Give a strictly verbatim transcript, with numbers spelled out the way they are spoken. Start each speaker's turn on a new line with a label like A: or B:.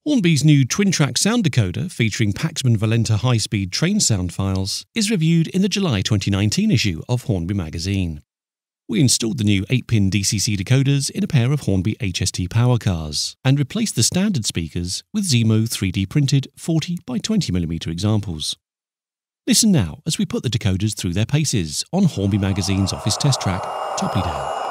A: Hornby's new twin-track sound decoder, featuring Paxman Valenta high-speed train sound files, is reviewed in the July twenty nineteen issue of Hornby magazine. We installed the new eight pin D C C decoders in a pair of Hornby H S T power cars, and replaced the standard speakers with Zemo three D printed forty by twenty millimeter examples. Listen now as we put the decoders through their paces on Hornby magazine's office test track, Toppy Down.